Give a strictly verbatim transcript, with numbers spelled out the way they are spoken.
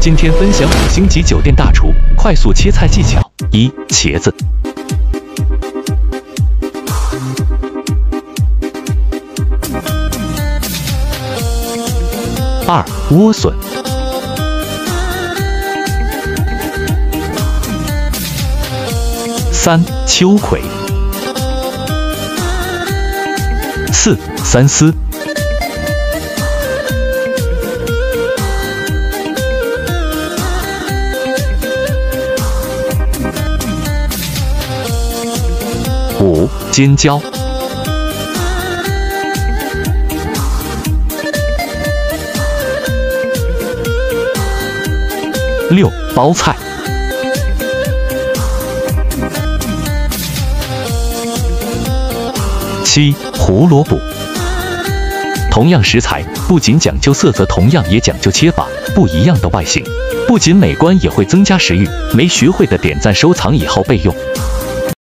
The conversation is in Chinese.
今天分享五星级酒店大厨快速切菜技巧：一、茄子；二、莴笋；三、秋葵；四、三丝；五、尖椒；六、包菜；七、胡萝卜。同样食材，不仅讲究色泽，同样也讲究切法。不一样的外形，不仅美观，也会增加食欲。没学会的点赞收藏，以后备用。